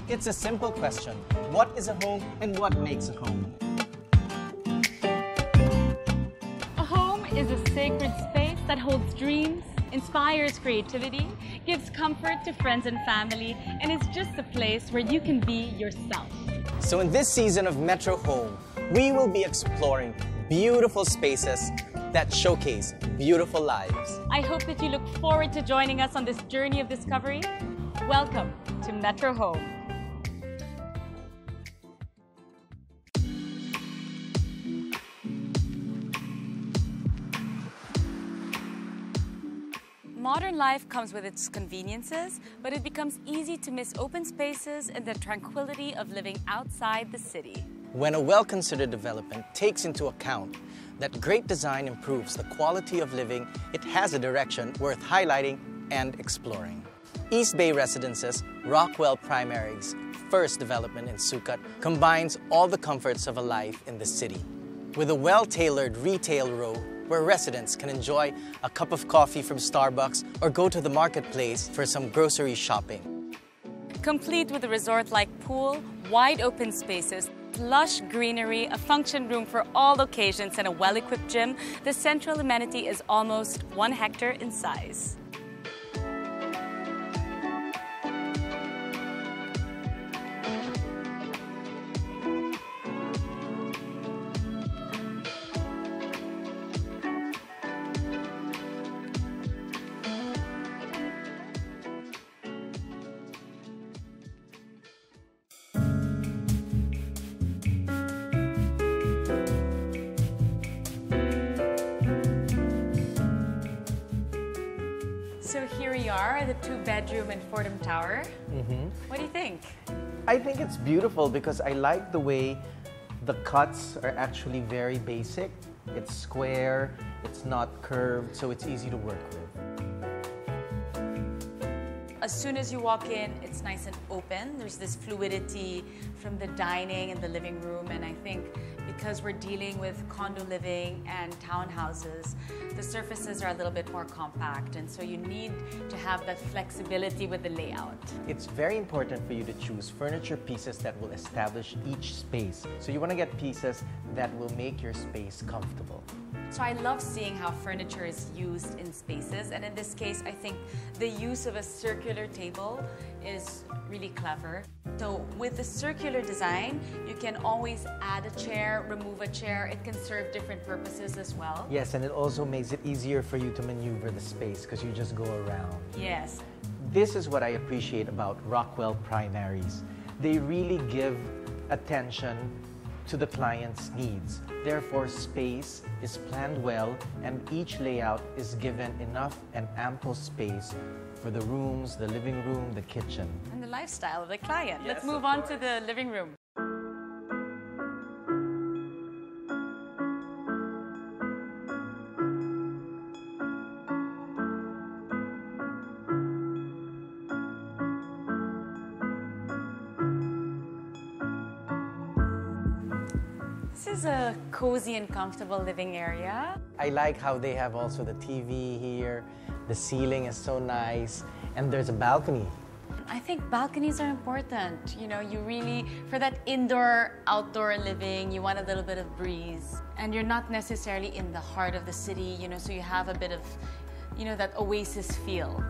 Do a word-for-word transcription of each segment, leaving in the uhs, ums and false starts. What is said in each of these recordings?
It's a simple question. What is a home and what makes a home? A home is a sacred space that holds dreams, inspires creativity, gives comfort to friends and family, and is just a place where you can be yourself. So in this season of Metro Home, we will be exploring beautiful spaces that showcase beautiful lives. I hope that you look forward to joining us on this journey of discovery. Welcome to Metro Home. Modern life comes with its conveniences, but it becomes easy to miss open spaces and the tranquility of living outside the city. When a well-considered development takes into account that great design improves the quality of living, it has a direction worth highlighting and exploring. East Bay Residences, Rockwell Primaries, first development in Sucat, combines all the comforts of a life in the city. With a well-tailored retail row where residents can enjoy a cup of coffee from Starbucks or go to the marketplace for some grocery shopping. Complete with a resort-like pool, wide open spaces, lush greenery, a function room for all occasions, and a well-equipped gym, the central amenity is almost one hectare in size. So here we are, the two-bedroom in Fordham Tower. Mm-hmm. What do you think? I think it's beautiful because I like the way the cuts are actually very basic. It's square, it's not curved, so it's easy to work with. As soon as you walk in, it's nice and open. There's this fluidity from the dining and the living room, and I think because we're dealing with condo living and townhouses, the surfaces are a little bit more compact, and so you need to have that flexibility with the layout. It's very important for you to choose furniture pieces that will establish each space. So you want to get pieces that will make your space comfortable. So I love seeing how furniture is used in spaces, and in this case, I think the use of a circular table is really clever. So with the circular design, you can always add a chair, remove a chair. It can serve different purposes as well. Yes, and it also makes it easier for you to maneuver the space because you just go around. Yes. This is what I appreciate about Rockwell Primaries. They really give attention to the client's needs. Therefore, space is planned well and each layout is given enough and ample space for the rooms, the living room, the kitchen. And the lifestyle of the client. Yes, Let's move on to the living room. This is a cozy and comfortable living area. I like how they have also the T V here. The ceiling is so nice, and there's a balcony. I think balconies are important. You know, you really, for that indoor-outdoor living, you want a little bit of breeze. And you're not necessarily in the heart of the city, you know, so you have a bit of, you know, that oasis feel.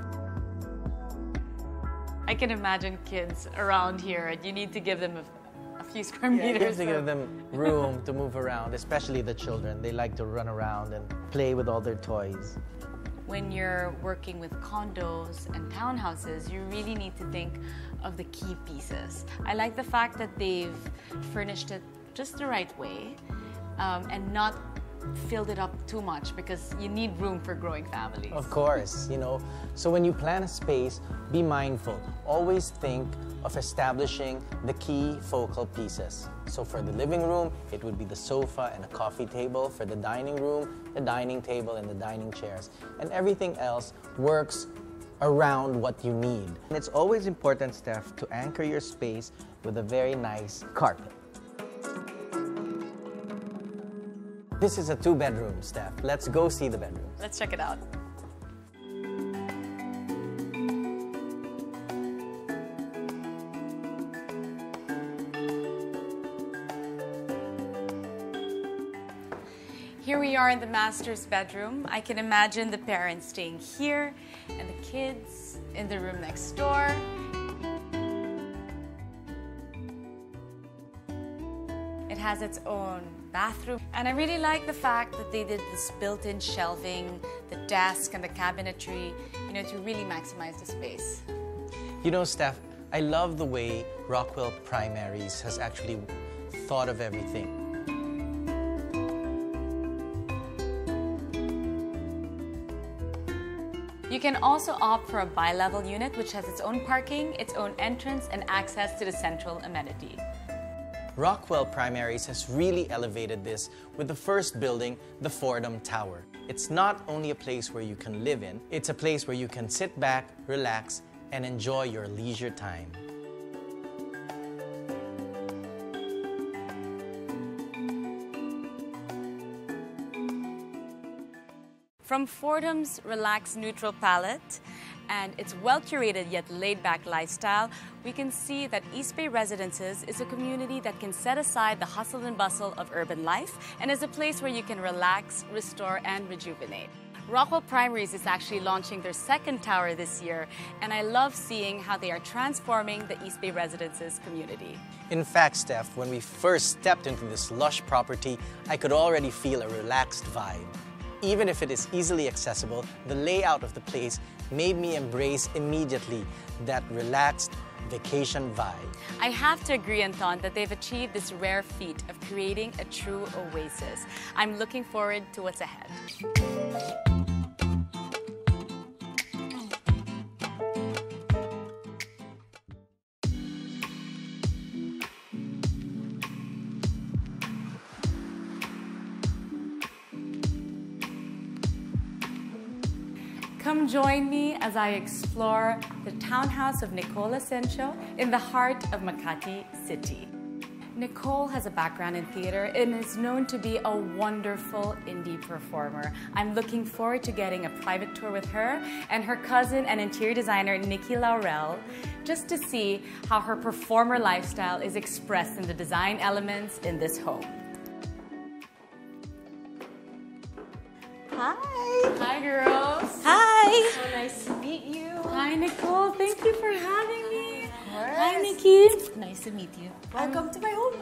I can imagine kids around here, and you need to give them a, a few square Yeah, meters. you have to give them room to move around, especially the children. They like to run around and play with all their toys. When you're working with condos and townhouses, you really need to think of the key pieces. I like the fact that they've furnished it just the right way um, and not filled it up too much because you need room for growing families. Of course, you know. So when you plan a space, be mindful. Always think of establishing the key focal pieces. So for the living room, it would be the sofa and a coffee table. For the dining room, the dining table and the dining chairs. And everything else works around what you need. And it's always important, Steph, to anchor your space with a very nice carpet. This is a two-bedroom, Steph. Let's go see the bedrooms. Let's check it out. Here we are in the master's bedroom. I can imagine the parents staying here and the kids in the room next door. It has its own bathroom. And I really like the fact that they did this built-in shelving, the desk and the cabinetry, you know, to really maximize the space. You know, Steph, I love the way Rockwell Primaries has actually thought of everything. You can also opt for a bi-level unit which has its own parking, its own entrance, and access to the central amenity. Rockwell Primaries has really elevated this with the first building, the Fordham Tower. It's not only a place where you can live in, it's a place where you can sit back, relax, and enjoy your leisure time. From Fordham's relaxed neutral palette and its well-curated yet laid-back lifestyle, we can see that East Bay Residences is a community that can set aside the hustle and bustle of urban life and is a place where you can relax, restore, and rejuvenate. Rockwell Primaries is actually launching their second tower this year, and I love seeing how they are transforming the East Bay Residences community. In fact, Steph, when we first stepped into this lush property, I could already feel a relaxed vibe. Even if it is easily accessible, the layout of the place made me embrace immediately that relaxed vacation vibe. I have to agree, Anton, that they've achieved this rare feat of creating a true oasis. I'm looking forward to what's ahead. Come join me as I explore the townhouse of Nicole Asensio in the heart of Makati City. Nicole has a background in theater and is known to be a wonderful indie performer. I'm looking forward to getting a private tour with her and her cousin and interior designer, Nikki Laurel, just to see how her performer lifestyle is expressed in the design elements in this home. Hi. Hi, girls. Hi. So nice to meet you. Hi, Nicole. Thank you for having me. Of course. Hi, Nikki. Nice to meet you. Welcome to my home.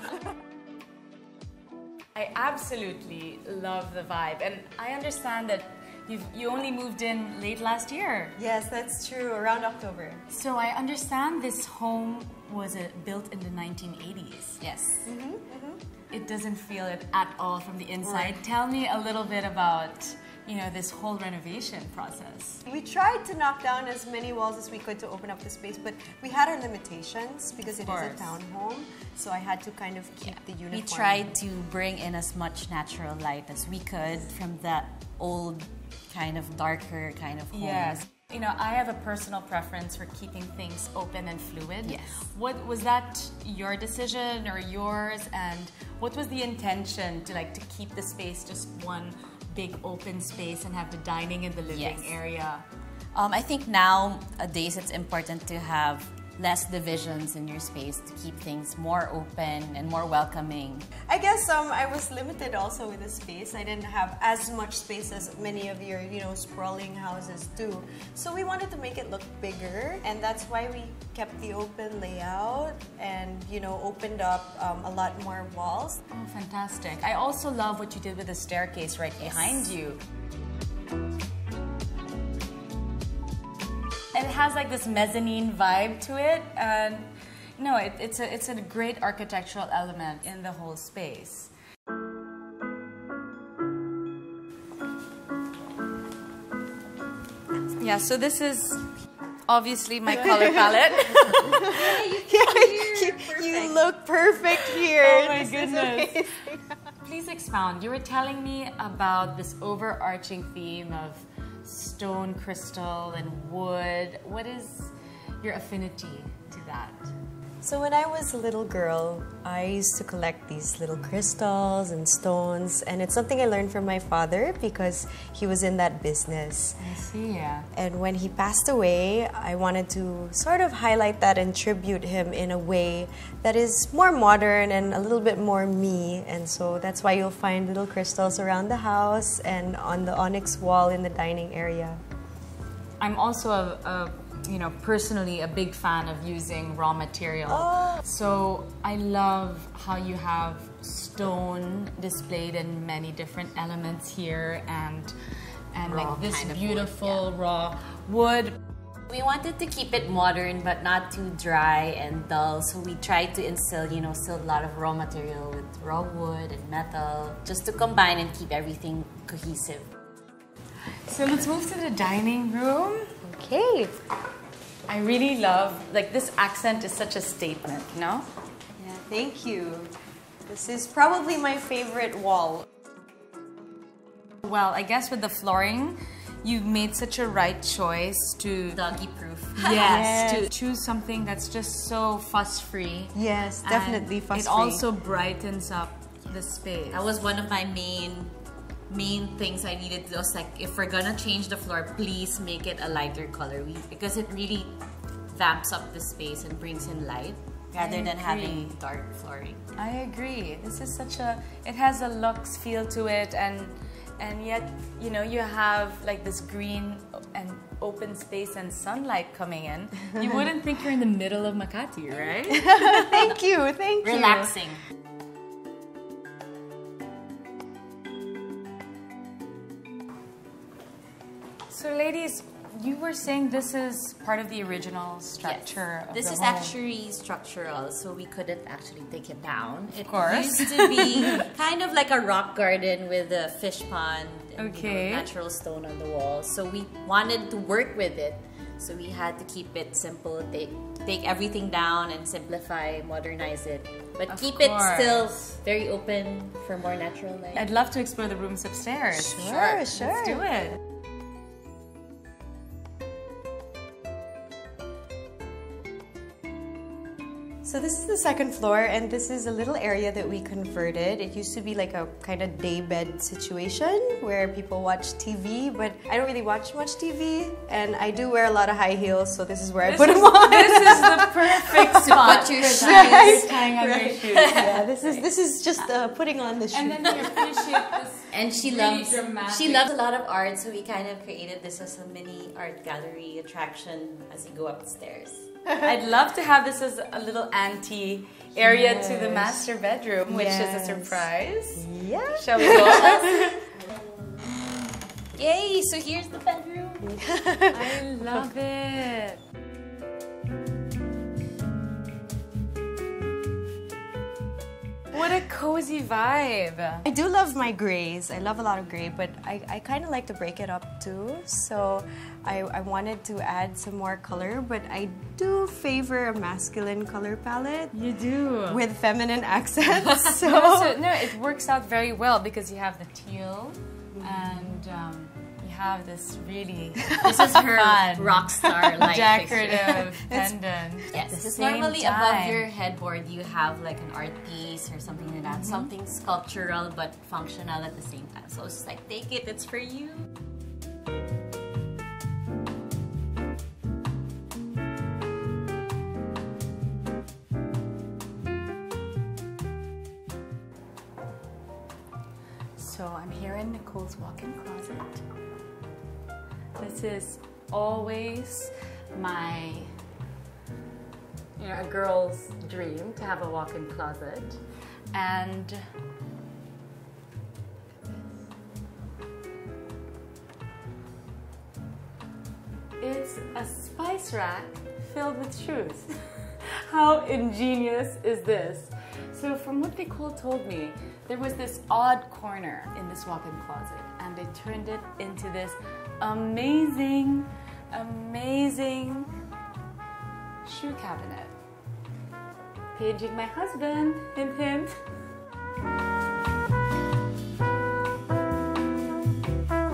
I absolutely love the vibe, and I understand that you've, you only moved in late last year. Yes, that's true, around October. So I understand this home was uh, built in the nineteen eighties. Yes. Mm-hmm, mm-hmm. It doesn't feel it at all from the inside. Right. Tell me a little bit about, you know, this whole renovation process. We tried to knock down as many walls as we could to open up the space, but we had our limitations because it is a townhome. So I had to kind of keep yeah. the uniform. We tried to bring in as much natural light as we could from that old kind of darker kind of home. Yes. You know, I have a personal preference for keeping things open and fluid. Yes. What was that your decision or yours, and what was the intention to like to keep the space just one big open space and have the dining in the living yes. area? Um, I think nowadays it's important to have less divisions in your space to keep things more open and more welcoming. I guess um, I was limited also with the space. I didn't have as much space as many of your, you know, sprawling houses do. So we wanted to make it look bigger, and that's why we kept the open layout and, you know, opened up um, a lot more walls. Oh, fantastic. I also love what you did with the staircase right yes. behind you. It has like this mezzanine vibe to it, and no, it, it's a it's a great architectural element in the whole space. Yeah, so this is obviously my color palette. you, you look perfect here. Oh my goodness. Please expound. You were telling me about this overarching theme of stone, crystal, and wood. What is your affinity to that? So when I was a little girl, I used to collect these little crystals and stones, and it's something I learned from my father because he was in that business. I see, yeah. And when he passed away, I wanted to sort of highlight that and tribute him in a way that is more modern and a little bit more me. And so that's why you'll find little crystals around the house and on the onyx wall in the dining area. I'm also a, a you know, personally a big fan of using raw material. Oh. So I love how you have stone displayed in many different elements here, and and Raw like this kind of beautiful wood, yeah. raw wood. We wanted to keep it modern but not too dry and dull, so we tried to instill, you know, still a lot of raw material with raw wood and metal, just to combine and keep everything cohesive. So let's move to the dining room. Okay. I really love, like, this accent is such a statement, you know? Yeah, thank you. This is probably my favorite wall. Well, I guess with the flooring, you made such a right choice to Doggy-proof. yes, Yes. to choose something that's just so fuss-free. Yes, And definitely fuss-free. It also brightens up the space. That was one of my main main things I needed to do. I was like, if we're gonna change the floor, please make it a lighter color, we, because it really vamps up the space and brings in light rather than having dark flooring. I agree. This is such a, it has a luxe feel to it, and and yet, you know, you have like this green and open space and sunlight coming in. You wouldn't think you're in the middle of Makati, right? Thank you, thank you. Relaxing. So ladies, you were saying this is part of the original structure Yes. of This the is home. actually structural, so we couldn't actually take it down. It course. used to be kind of like a rock garden with a fish pond and Okay. you know, natural stone on the wall. So we wanted to work with it, so we had to keep it simple, take, take everything down and simplify, modernize it. But Of keep it still course. very open for more natural light. I'd love to explore the rooms upstairs. Sure, sure. Let's do it. So this is the second floor, and this is a little area that we converted. It used to be like a kind of day bed situation where people watch T V, but I don't really watch much T V, and I do wear a lot of high heels, so this is where I put them on. This is the perfect spot Put your for shoes. that. You're tying on your Right. shoes. Yeah, this is this is just uh, putting on the shoes. And then you appreciate this. And she Really loves dramatic. she loves a lot of art, so we kind of created this as a mini art gallery attraction as you go upstairs. I'd love to have this as a little ante area to the Yes. master bedroom, which is a Yes. surprise. Yeah. Shall we go? Yay! So here's the bedroom. I love it. What a cozy vibe. I do love my grays. I love a lot of gray, but I, I kind of like to break it up too. So I, I wanted to add some more color, but I do favor a masculine color palette You do. with feminine accents. So, No, so, no, it works out very well because you have the teal and um, you have this really This is her Fun. rock star light fixture. decorative pendant. Yes, At the because same normally above time. your headboard you have like an art piece or something like that, something sculptural but functional at the same time. So it's like, take it, it's for you. So I'm here in Nicole's walk-in closet. This is always my, you know, a girl's dream to have a walk-in closet. And it's a spice rack filled with shoes. How ingenious is this? So from what Nicole told me, there was this odd corner in this walk-in closet, and they turned it into this amazing, amazing shoe cabinet. Paging my husband, hint hint.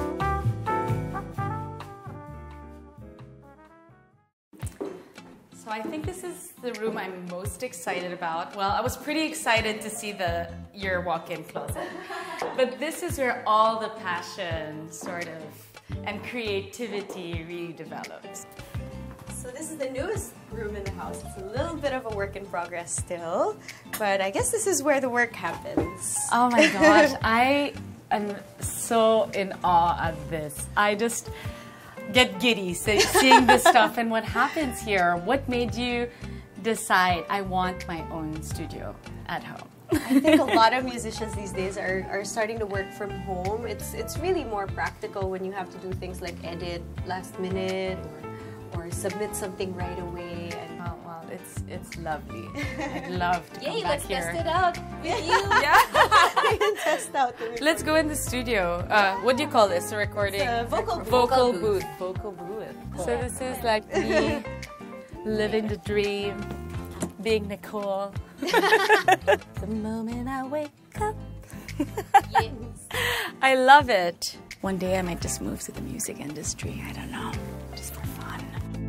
So I think this is the room I'm most excited about. Well, I was pretty excited to see the your walk-in closet. But this is where all the passion, sort of, and creativity really develops. So this is the newest room in the house. It's a little bit of a work in progress still, but I guess this is where the work happens. Oh my gosh, I am so in awe of this. I just get giddy seeing this stuff and what happens here. What made you decide I want my own studio at home? I think a lot of musicians these days are, are starting to work from home. It's, it's really more practical when you have to do things like edit last minute or, or submit something right away. And oh, well, it's, it's lovely. I'd love to come Yay, back let's here. test it out with you. Yeah. we can test out the recording. Let's go in the studio. Uh, what do you call this? A recording? It's a vocal booth. Vocal booth. Vocal booth. So this is like me living the dream, being Nicole. The moment I wake up. Yes. I love it. One day I might just move to the music industry. I don't know. Just for fun.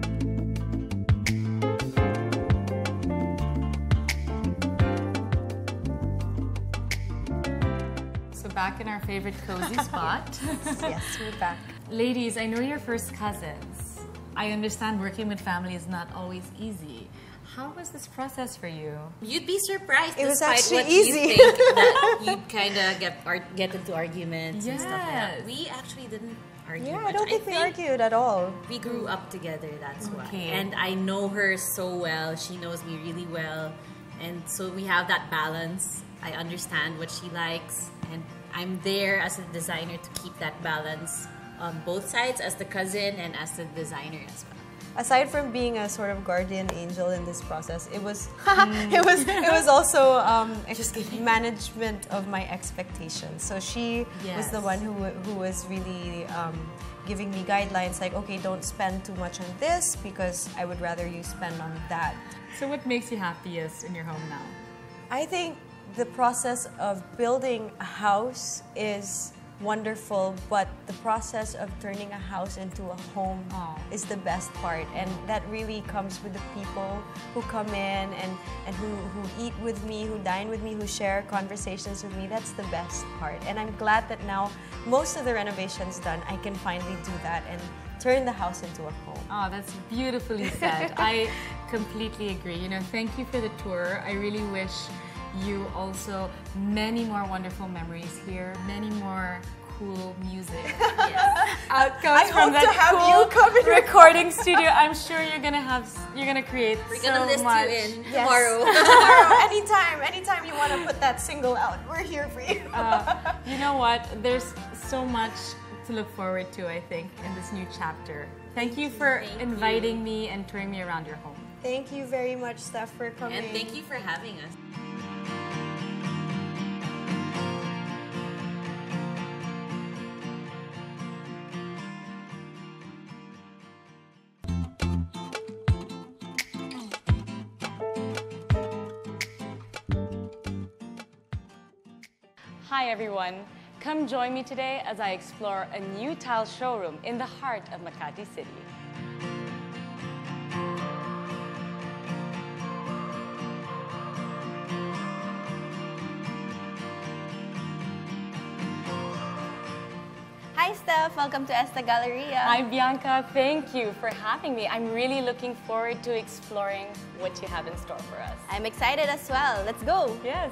So back in our favorite cozy spot. Yes, we're back. Ladies, I know you're first cousins. I understand working with family is not always easy. How was this process for you? You'd be surprised. It was despite actually what easy. You think that you'd kind of get ar get into arguments and stuff like that. Yes. We actually didn't argue Yeah, much. I don't think we argued at all. We grew up together, that's Okay. why. And I know her so well. She knows me really well. And so we have that balance. I understand what she likes. And I'm there as a designer to keep that balance on both sides, as the cousin and as the designer as well. Aside from being a sort of guardian angel in this process, it was it was it was also um, ex management of my expectations. So she Yes. was the one who who was really um, giving me guidelines like, okay, don't spend too much on this because I would rather you spend on that. So what makes you happiest in your home now? I think the process of building a house is wonderful, but the process of turning a house into a home Oh. is the best part, and that really comes with the people who come in and, and who, who eat with me, who dine with me, who share conversations with me. That's the best part, and I'm glad that now most of the renovation's done. I can finally do that and turn the house into a home. Oh, that's beautifully said. I completely agree. You know, thank you for the tour. I really wish you also many more wonderful memories here, many more cool music. Yes. Outcomes I from hope that to have cool you come and recording studio. I'm sure you're gonna have, you're gonna create We're so gonna list much. you in Yes. tomorrow. Tomorrow, anytime, anytime you want to put that single out, we're here for you. Uh, you know what? There's so much to look forward to, I think, in this new chapter. Thank you for Thank inviting you. me and touring me around your home. Thank you very much, Steph, for coming. And thank you for having us. Hi everyone, come join me today as I explore a new tile showroom in the heart of Makati City. Hi Steph, welcome to Esta Galleria. Hi Bianca, thank you for having me. I'm really looking forward to exploring what you have in store for us. I'm excited as well. Let's go. Yes.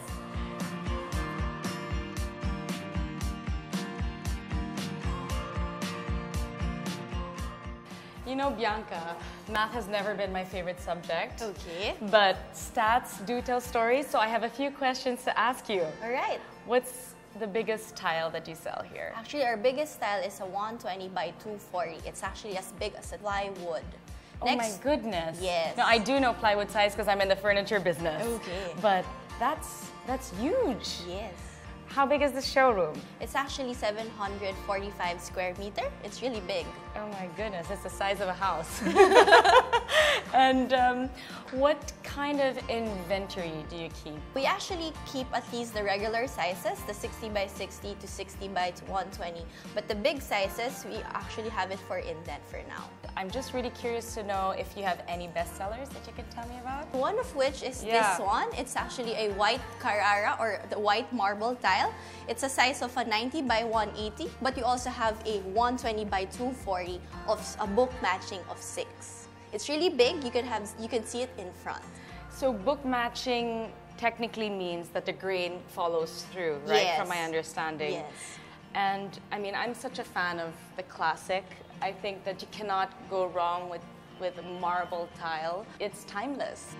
You know, Bianca, math has never been my favorite subject. Okay. But stats do tell stories, so I have a few questions to ask you. All right. What's the biggest tile that you sell here? Actually, our biggest style is a one twenty by two forty. It's actually as big as a plywood. Oh my goodness. Yes. Now, I do know plywood size because I'm in the furniture business. Okay. But that's, that's huge. Yes. How big is the showroom? It's actually seven hundred forty-five square meter. It's really big. Oh my goodness, it's the size of a house. And um, what kind of inventory do you keep? We actually keep at least the regular sizes, the sixty by sixty to sixty by one twenty. But the big sizes, we actually have it for indent for now. I'm just really curious to know if you have any bestsellers that you could tell me about. One of which is Yeah. this one. It's actually a white Carrara or the white marble tile. It's a size of a ninety by one eighty, but you also have a one twenty by two forty of a book matching of six. It's really big. You can have you can see it in front. So book matching technically means that the grain follows through, right? Yes. From my understanding. Yes. And I mean, I'm such a fan of the classic. I think that you cannot go wrong with, with marble tile. It's timeless.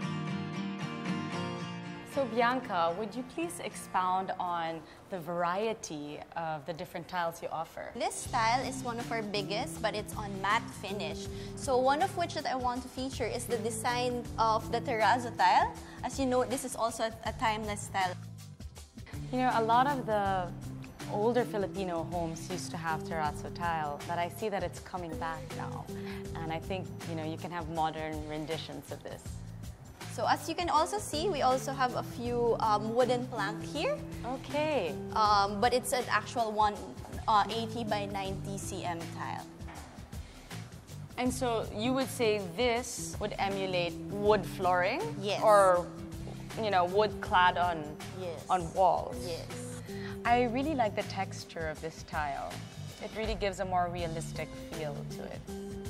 So Bianca, would you please expound on the variety of the different tiles you offer? This style is one of our biggest, but it's on matte finish. So one of which that I want to feature is the design of the terrazzo tile. As you know, this is also a, a timeless style. You know, a lot of the older Filipino homes used to have terrazzo tile, but I see that it's coming back now. And I think, you know, you can have modern renditions of this. So as you can also see, we also have a few um, wooden plank here. Okay. Um, but it's an actual one uh, eighty by ninety centimeters tile. And so you would say this would emulate wood flooring? Yes. Or, you know, wood clad on, Yes. on walls? Yes. I really like the texture of this tile. It really gives a more realistic feel to it.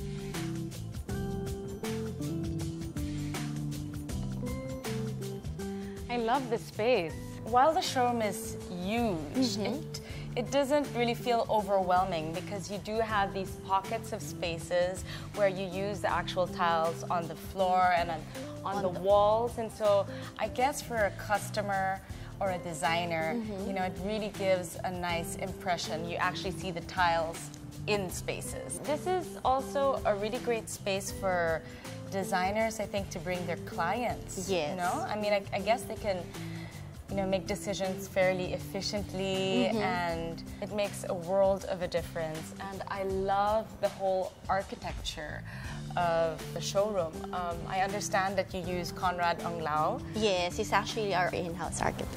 I love the space. While the showroom is huge, Mm-hmm. it, it doesn't really feel overwhelming because you do have these pockets of spaces where you use the actual tiles on the floor and on, on, On the, the- walls. And so I guess for a customer or a designer, Mm-hmm. you know, it really gives a nice impression. You actually see the tiles in spaces. This is also a really great space for designers, I think, to bring their clients. Yes. You know, I mean, I, I guess they can, you know, make decisions fairly efficiently, and it makes a world of a difference. And I love the whole architecture of the showroom. Um, I understand that you use Conrad Anglao. Yes, it's actually our in-house architect.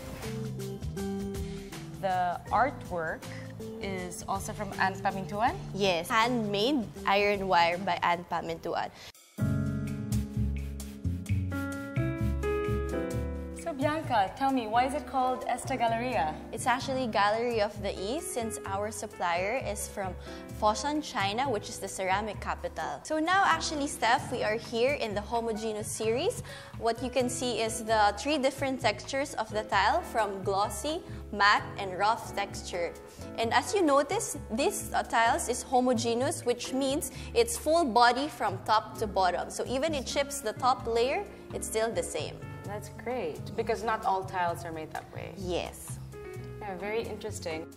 The artwork is also from Anne Pamintuan. Yes, handmade iron wire by Anne Pamintuan. So Bianca, tell me, why is it called Esta Galleria? It's actually Gallery of the East since our supplier is from Foshan, China, which is the ceramic capital. So now actually, Steph, we are here in the homogeneous series. What you can see is the three different textures of the tile from glossy, matte, and rough texture. And as you notice, this uh, tiles is homogeneous, which means it's full body from top to bottom. So even it chips the top layer, it's still the same. That's great, because not all tiles are made that way. Yes. Yeah, very interesting.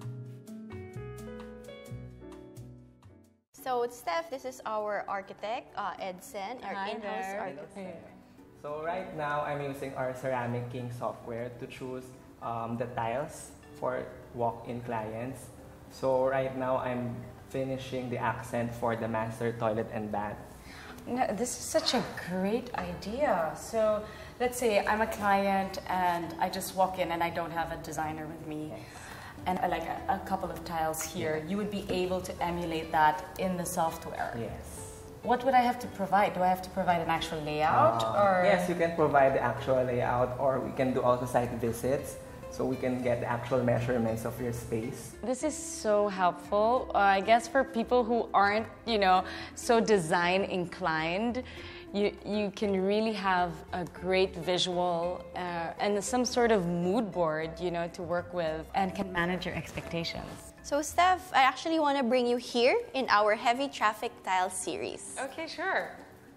So Steph, this is our architect, uh, Edson, our Hi in-house there. architect. So right now, I'm using our Ceramic King software to choose um, the tiles for walk-in clients. So right now, I'm finishing the accent for the master toilet and bath. No, this is such a great idea. So let's say I'm a client and I just walk in and I don't have a designer with me. And I like a, a couple of tiles here. You would be able to emulate that in the software. Yes. What would I have to provide? Do I have to provide an actual layout? Um, or Yes, you can provide the actual layout, or we can do also site visits, so we can get the actual measurements of your space. This is so helpful. Uh, I guess for people who aren't, you know, so design inclined, you, you can really have a great visual uh, and some sort of mood board, you know, to work with and can manage your expectations. So Steph, I actually want to bring you here in our heavy traffic tile series. Okay, sure.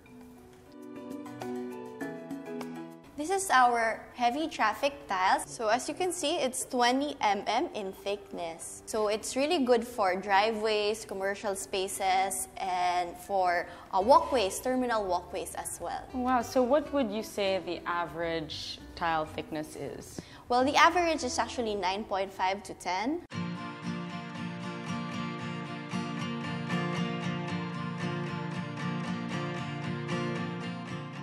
This is our heavy traffic tiles. So as you can see, it's twenty millimeters in thickness. So it's really good for driveways, commercial spaces, and for uh, walkways, terminal walkways as well. Wow, so what would you say the average tile thickness is? Well, the average is actually nine point five to ten.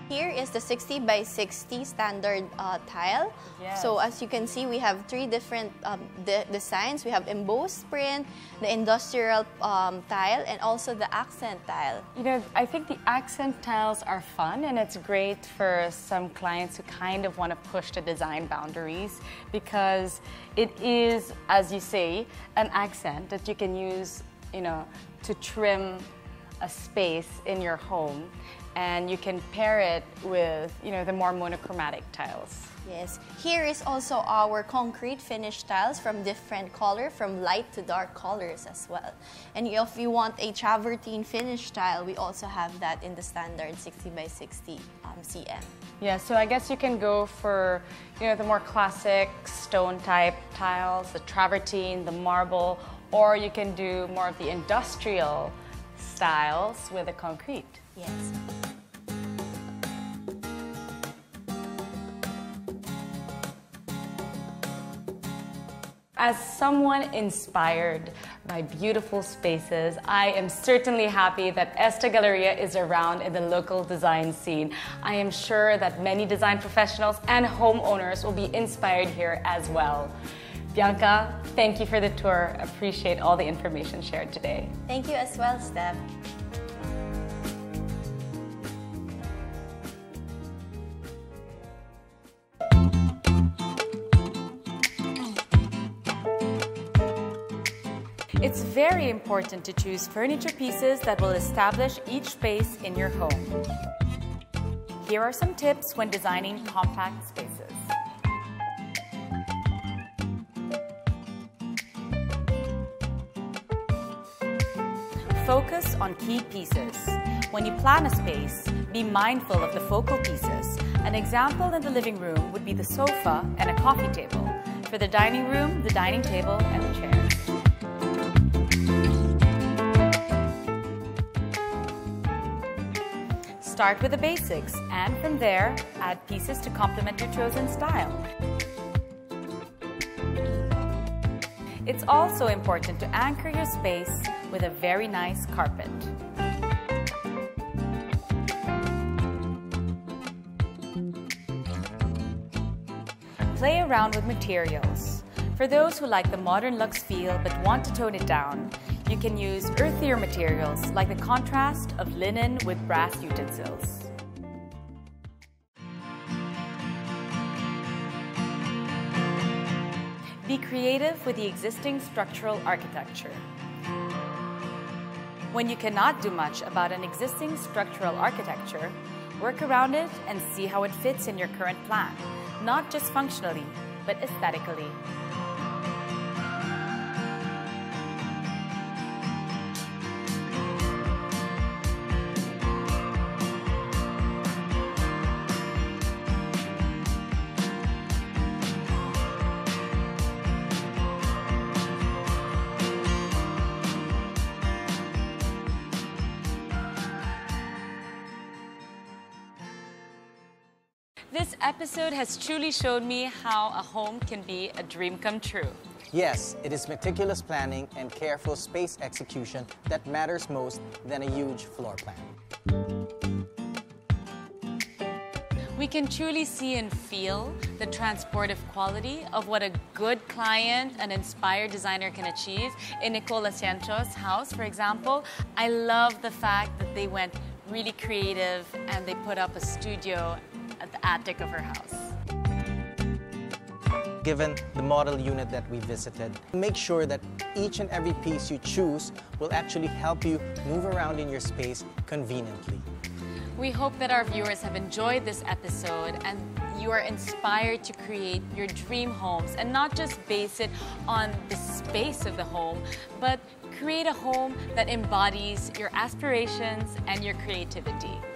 Here is the sixty by sixty standard uh, tile. Yes. So as you can see, we have three different um, de designs. We have embossed print, the industrial um, tile, and also the accent tile. You know, I think the accent tiles are fun, and it's great for some clients who kind of want to push the design boundaries, because it is, as you say, an accent that you can use, you know, to trim a space in your home. And you can pair it with, you know, the more monochromatic tiles. Yes. Here is also our concrete finish tiles from different color, from light to dark colors as well. And if you want a travertine finish tile, we also have that in the standard sixty by sixty um, centimeters. Yeah, so I guess you can go for, you know, the more classic stone type tiles, the travertine, the marble, or you can do more of the industrial styles with the concrete. Yes. As someone inspired by beautiful spaces, I am certainly happy that Esta Galleria is around in the local design scene. I am sure that many design professionals and homeowners will be inspired here as well. Bianca, thank you for the tour. Appreciate all the information shared today. Thank you as well, Steph. It's very important to choose furniture pieces that will establish each space in your home. Here are some tips when designing compact spaces. Focus on key pieces. When you plan a space, be mindful of the focal pieces. An example in the living room would be the sofa and a coffee table. For the dining room, the dining table and the chairs. Start with the basics, and from there, add pieces to complement your chosen style. It's also important to anchor your space with a very nice carpet. Play around with materials. For those who like the modern luxe feel but want to tone it down, you can use earthier materials like the contrast of linen with brass utensils. Be creative with the existing structural architecture. When you cannot do much about an existing structural architecture, work around it and see how it fits in your current plan, not just functionally, but aesthetically. This episode has truly shown me how a home can be a dream come true. Yes, it is meticulous planning and careful space execution that matters most than a huge floor plan. We can truly see and feel the transportive quality of what a good client, an inspired designer can achieve. In Nicole Asensio's house, for example, I love the fact that they went really creative and they put up a studio at the attic of her house. Given the model unit that we visited, make sure that each and every piece you choose will actually help you move around in your space conveniently. We hope that our viewers have enjoyed this episode and you are inspired to create your dream homes and not just base it on the space of the home, but create a home that embodies your aspirations and your creativity.